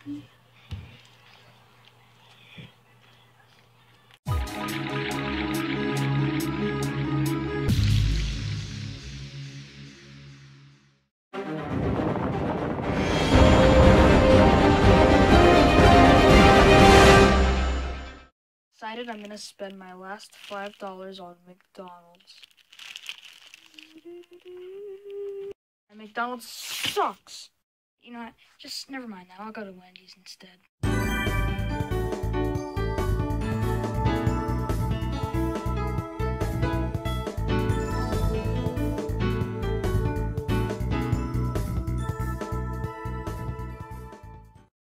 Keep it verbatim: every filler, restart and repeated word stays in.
Decided I'm gonna spend my last five dollars on McDonald's. And McDonald's sucks. You know what? Just never mind that. I'll go to Wendy's instead.